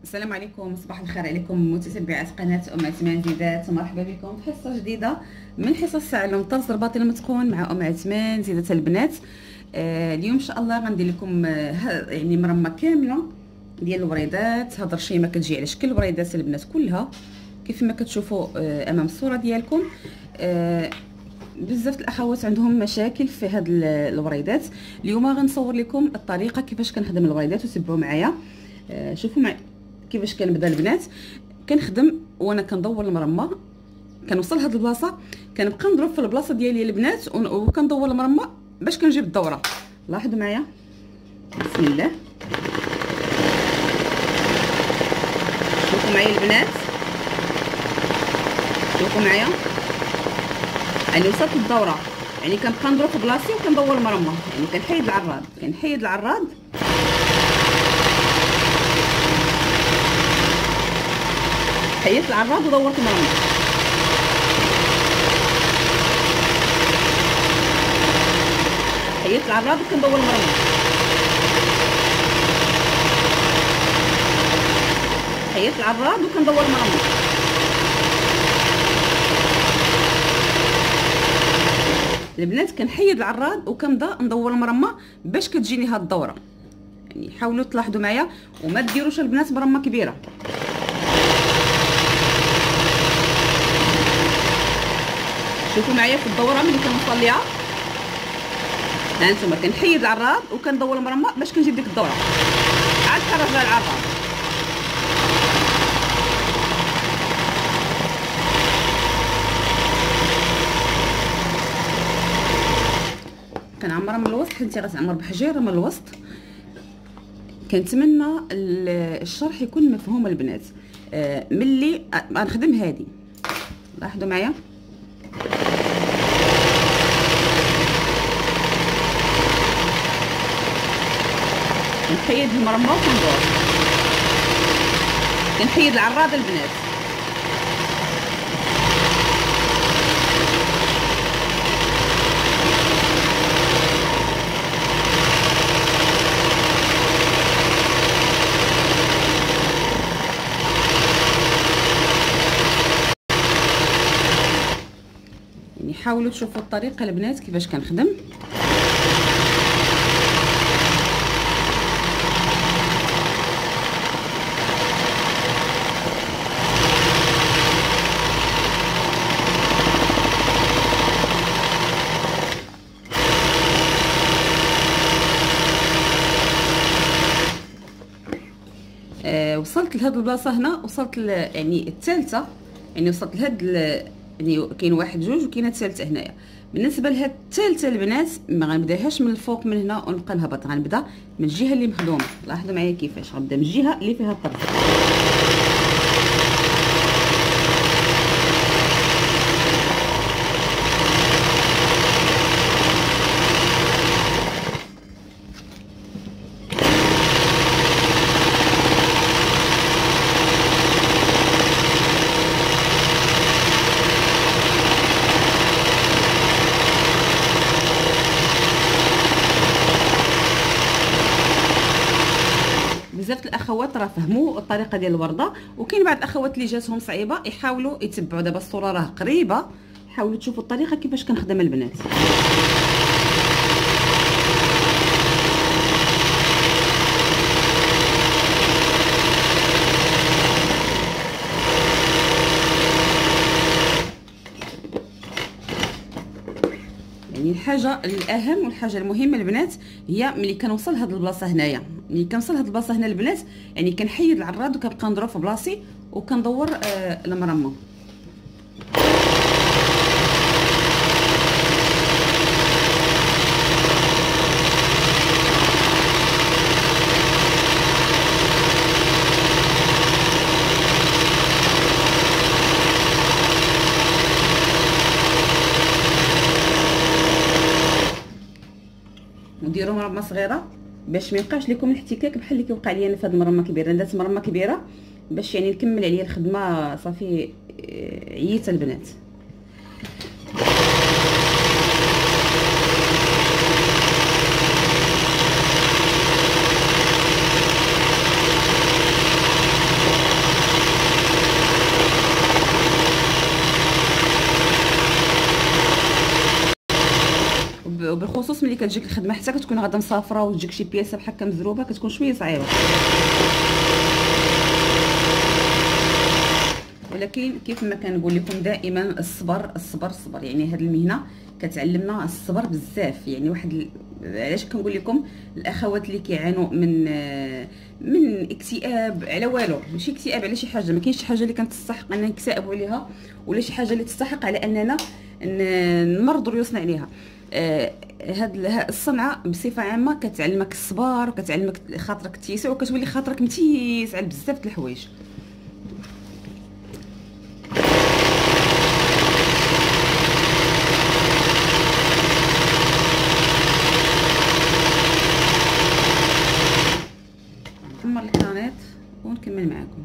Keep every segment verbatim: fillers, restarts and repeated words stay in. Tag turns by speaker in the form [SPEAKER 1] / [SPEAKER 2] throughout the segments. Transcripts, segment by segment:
[SPEAKER 1] السلام عليكم، صباح الخير عليكم متتبعات قناه ام عثمان زيدات. مرحبا بكم في حصه جديده من حصص علم الطرز الباطن المتقون مع ام عثمان زيدات البنات. آه اليوم ان شاء الله غندير لكم آه يعني مرمى كامله ديال الوريدات. هاد الرشيمه كتجي على شكل الوريدات البنات كلها كيف ما كتشوفوا آه امام الصوره ديالكم. آه بزاف الاخوات عندهم مشاكل في هاد الوريدات. اليوم غنصور لكم الطريقه كيفاش كنخدم الوريدات وتبعوا معايا. آه شوفوا معايا كيفاش كنبدا البنات. كنخدم وانا كندور المرمى، كنوصل لهاد البلاصه كنبقى نضرب في البلاصه ديالي البنات وكندور المرمى باش كنجيب الدوره. لاحظوا معايا، بسم الله. شوفوا معايا البنات، شوفوا معايا يعني وصلت للدوره، يعني كنبقى نضرب في بلاصتي وكندور المرمى، يعني كنحيد العراض كنحيد العراض حيدت العراض ودورت المرمى. حيدت العراض وكندور المرمى. حيدت العراض وكندور المرمى. البنات كنحيد العراض وكنبدا ندور المرمى باش كتجيني هاد الدوره. يعني حاولوا تلاحظوا معايا وما ديروش البنات مرمى كبيره. شوفوا معايا في الدوره ملي كنوصل ليها، ها انتما كنحيد العراض وكندور المرمى باش كنجيب ديك الدوره. عاد كنرجع العراض. كنعمرها من الوسط حيت غتعمر بحجيره من الوسط. كنتمنى الشرح يكون مفهوم البنات. آه ملي غنخدم هذه، لاحظوا معايا كنحيد المرمى وكندور، كنحيد العراض البنات. يعني حاولوا تشوفوا الطريقه البنات كيفاش كنخدم. آه وصلت لهاد البلاصه هنا، وصلت يعني الثالثه، يعني وصلت لهاد يعني كاين واحد جوج وكاينه الثالثه هنايا. بالنسبه لهاد الثالثه البنات ما غنبداهاش من الفوق من هنا ونبقى نهبط، غنبدا من الجهه اللي مخدومه. لاحظوا معايا كيفاش غنبدا من الجهه اللي فيها الطرف. بزاف الاخوات راه فهموا الطريقه ديال الورده، وكاين بعض الاخوات اللي جاتهم صعيبه يحاولوا يتبعوا. دابا الصوره راه قريبه، حاولوا تشوفوا الطريقه كيفاش كنخدم البنات. يعني الحاجه الاهم والحاجه المهمه البنات هي ملي كنوصل لهاد البلاصه هنايا، ملي كنوصل لهاد البلاصه هنا البنات يعني كنحيد العراض وكنبقى نضرب في بلاصتي وكندور آه المرمى. وديروا مرمى صغيره باش ما يبقاش لكم الاحتكاك بحال اللي كيوقع لي انا في هذه المرمى الكبيره. درت مرمى كبيره باش يعني نكمل عليا الخدمه. صافي عييت البنات. بالخصوص ملي كتجيك الخدمه حتى كتكون غادا مسافره وتجيك شي بياسه بحال هكا مزروبه كتكون شويه صعيبه، ولكن كيف ما كنقول لكم دائما الصبر الصبر الصبر. يعني هذه المهنه كتعلمنا الصبر بزاف. يعني واحد ال... علاش كنقول لكم الاخوات اللي كيعانوا من من اكتئاب على والو، ماشي اكتئاب على شي حاجه، ما كاينش شي حاجه اللي كتستحق اننا نكتئبوا عليها ولا شي حاجه اللي تستحق على اننا نمرضوا ريوسنا عليها. آه هاد الصنعه بصفه عامه كتعلمك الصبر وكتعلمك خاطرك التيسع، وكتولي خاطرك متيس على بزاف د الحوايج. نحمر الكرانيط ونكمل معكم.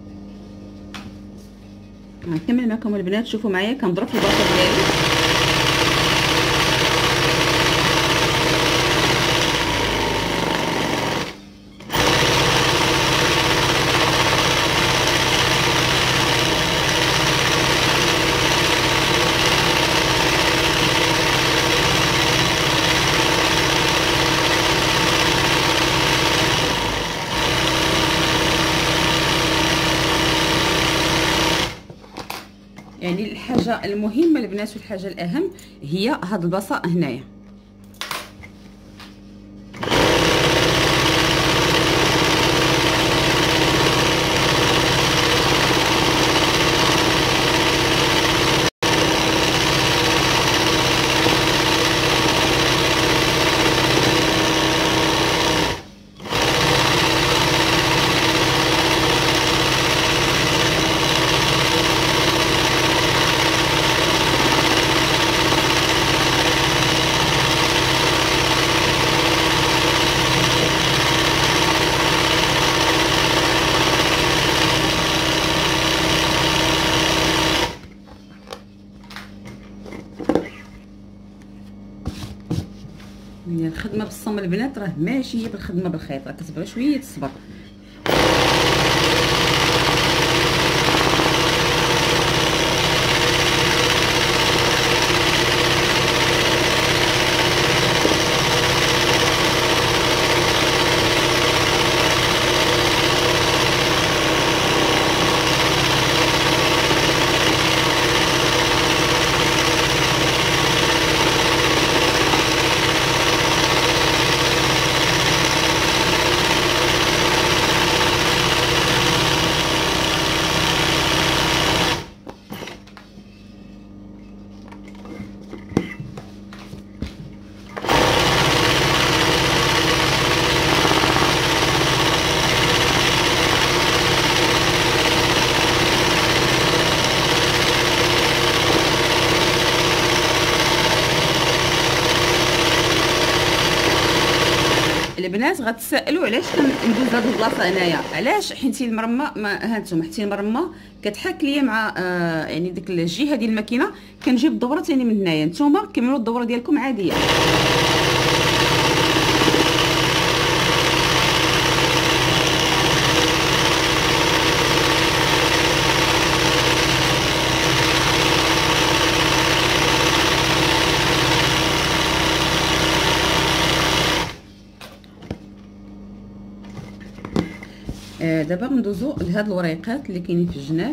[SPEAKER 1] نكمل معكم البنات. شوفوا معايا كنضرب في الباطه ديالي. يعني الحاجه المهمه البنات والحاجه الاهم هي هاد البلاصه هنايا. الخدمه بالصم البنات راه ماشي هي بالخدمه بالخيط، راه كتبغي شويه الصبر. البنات غتسائلوا علاش كندوز هاد البلاصه هنايا، علاش؟ حيت المرمى ما هانتوما حتى المرمى كتحاك ليا مع آه يعني ديك الجهه ديال الماكينه، كنجيب الدوره ثاني من هنايا. نتوما كملوا الدوره ديالكم عاديه. آه دابا ندوزو لهاد الوريقات اللي كاينين في الجناب.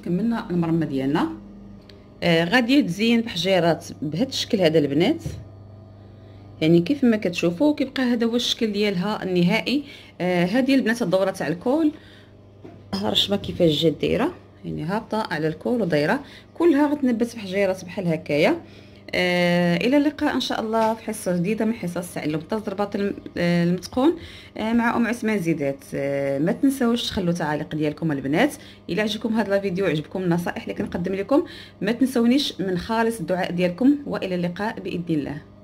[SPEAKER 1] كملنا المرمى ديالنا. آه غادي تزين بحجيرات بهذا الشكل هذا البنات، يعني كيف ما كتشوفوا كيبقى هذا هو الشكل ديالها النهائي. آه هذه البنات الدوره تاع الكول، ها الرشمه كيفاش جات دايره، يعني هابطه على الكول ودايره كلها غتنبت بحجيرات بحال هكايا. آه الى اللقاء ان شاء الله في حصه جديده من حصص تعلم طاز الرباط المتقون آه مع ام عثمان زيدات. آه ما تنساوش تخلوا تعاليق ديالكم البنات. الى عجبكم هذا الفيديو وعجبكم النصائح اللي كنقدم لكم، ما تنسونيش من خالص الدعاء ديالكم، والى اللقاء باذن الله.